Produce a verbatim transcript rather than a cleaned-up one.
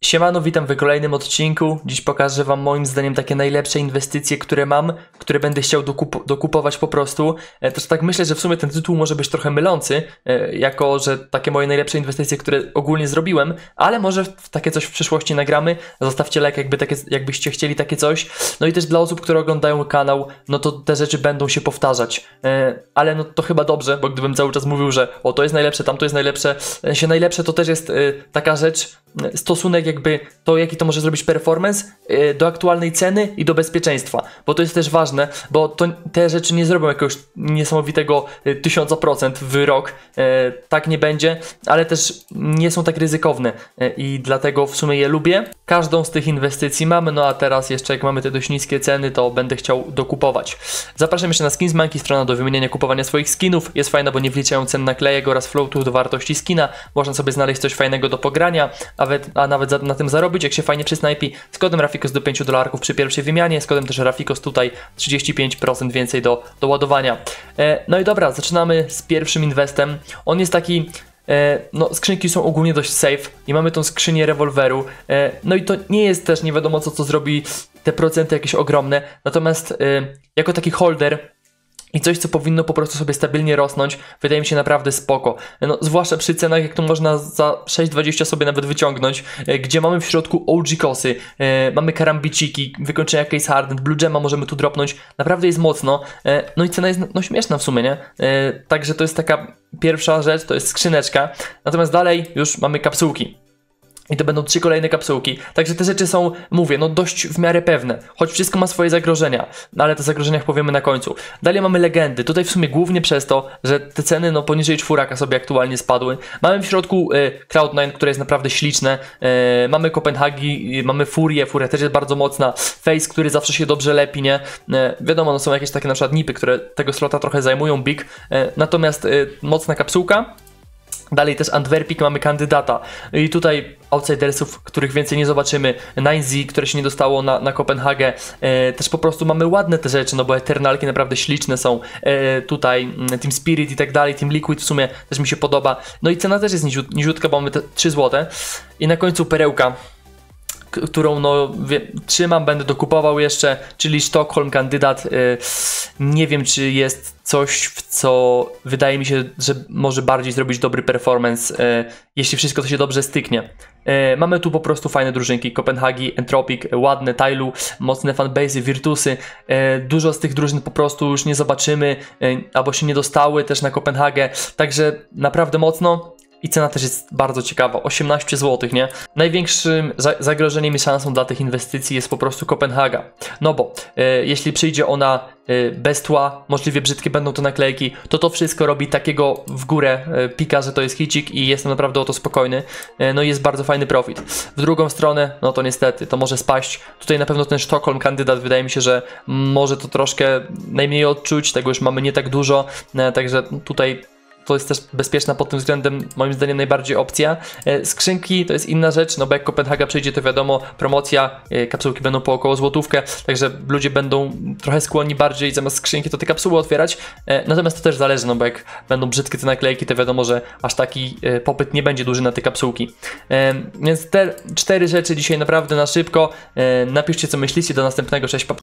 Siemano, witam w kolejnym odcinku. Dziś pokażę wam moim zdaniem takie najlepsze inwestycje, które mam, które będę chciał dokup dokupować po prostu. E, też tak myślę, że w sumie ten tytuł może być trochę mylący, e, jako że takie moje najlepsze inwestycje, które ogólnie zrobiłem, ale może w takie coś w przyszłości nagramy. Zostawcie like, jakby takie, jakbyście chcieli takie coś. No i też dla osób, które oglądają kanał, no to te rzeczy będą się powtarzać. E, ale no to chyba dobrze, bo gdybym cały czas mówił, że o to jest najlepsze, tam to jest najlepsze, e, się najlepsze to też jest e, taka rzecz, stosunek jakby to, jaki to może zrobić performance yy, do aktualnej ceny i do bezpieczeństwa, bo to jest też ważne, bo to, te rzeczy nie zrobią jakiegoś niesamowitego tysiąca procent w rok, yy, tak nie będzie, ale też nie są tak ryzykowne yy, i dlatego w sumie je lubię. Każdą z tych inwestycji mamy, no a teraz jeszcze jak mamy te dość niskie ceny, to będę chciał dokupować. Zapraszam jeszcze na Skinsmonkey, strona do wymieniania, kupowania swoich skinów. Jest fajna, bo nie wliczają cen naklejek oraz floatów do wartości skina. Można sobie znaleźć coś fajnego do pogrania, a, a nawet za, na tym zarobić, jak się fajnie przysnajpi. Z kodem Rafikos do pięciu dolarków przy pierwszej wymianie, z kodem też Rafikos tutaj trzydzieści pięć procent więcej do, do ładowania. E, no i dobra, zaczynamy z pierwszym inwestem. On jest taki... No, skrzynki są ogólnie dość safe i mamy tą skrzynię rewolweru, no i to nie jest też nie wiadomo co, co zrobi te procenty jakieś ogromne, natomiast jako taki holder i coś, co powinno po prostu sobie stabilnie rosnąć, wydaje mi się naprawdę spoko. No, zwłaszcza przy cenach, jak to można za sześć dwadzieścia sobie nawet wyciągnąć, e, gdzie mamy w środku O G kosy, e, mamy karambiciki, wykończenia Case Hardened, Blue Gemma możemy tu dropnąć, naprawdę jest mocno. E, no i cena jest no, śmieszna w sumie, nie? E, także to jest taka pierwsza rzecz, to jest skrzyneczka. Natomiast dalej już mamy kapsułki. I to będą trzy kolejne kapsułki. Także te rzeczy są, mówię, no dość w miarę pewne. Choć wszystko ma swoje zagrożenia, no ale o zagrożeniach powiemy na końcu. Dalej mamy legendy. Tutaj w sumie głównie przez to, że te ceny no poniżej czwóraka sobie aktualnie spadły. Mamy w środku e, Cloud nine, które jest naprawdę śliczne. E, mamy Kopenhagi, mamy Furię. Furia też jest bardzo mocna. Face, który zawsze się dobrze lepi, nie? E, wiadomo, no są jakieś takie na przykład nipy, które tego slota trochę zajmują, big. E, natomiast e, mocna kapsułka. Dalej też Antwerpik, mamy kandydata i tutaj outsidersów, których więcej nie zobaczymy. nine Z, które się nie dostało na, na Kopenhagę. E, też po prostu mamy ładne te rzeczy, no bo Eternalki naprawdę śliczne są. E, tutaj Team Spirit i tak dalej, Team Liquid w sumie też mi się podoba. No i cena też jest niziut, niziutka, bo mamy te trzy złote. I na końcu perełka, którą no wie, trzymam, będę dokupował jeszcze, czyli Sztokholm kandydat. Yy, nie wiem, czy jest coś, w co wydaje mi się, że może bardziej zrobić dobry performance, yy, jeśli wszystko to się dobrze styknie. Yy, mamy tu po prostu fajne drużynki, Kopenhagi, Entropic, ładne Tailu, mocne fanbase, Virtusy. Yy, dużo z tych drużyn po prostu już nie zobaczymy, yy, albo się nie dostały też na Kopenhagę, także naprawdę mocno. I cena też jest bardzo ciekawa, osiemnaście złotych, nie? Największym za zagrożeniem i szansą dla tych inwestycji jest po prostu Kopenhaga. No bo e, jeśli przyjdzie ona e, bez tła, możliwie brzydkie będą to naklejki, to to wszystko robi takiego w górę e, pika, że to jest hicik i jestem naprawdę o to spokojny. E, no i jest bardzo fajny profit. W drugą stronę, no to niestety, to może spaść. Tutaj na pewno ten Sztokholm kandydat, wydaje mi się, że może to troszkę najmniej odczuć, tego już mamy nie tak dużo, e, także tutaj to jest też bezpieczna pod tym względem, moim zdaniem, najbardziej opcja. E, skrzynki to jest inna rzecz, no bo jak Kopenhaga przyjdzie, to wiadomo, promocja, e, kapsułki będą po około złotówkę, także ludzie będą trochę skłonni bardziej zamiast skrzynki to te kapsuły otwierać. E, natomiast to też zależy, no bo jak będą brzydkie te naklejki, to wiadomo, że aż taki e, popyt nie będzie duży na te kapsułki. E, więc te cztery rzeczy dzisiaj naprawdę na szybko. E, napiszcie, co myślicie, do następnego, cześć.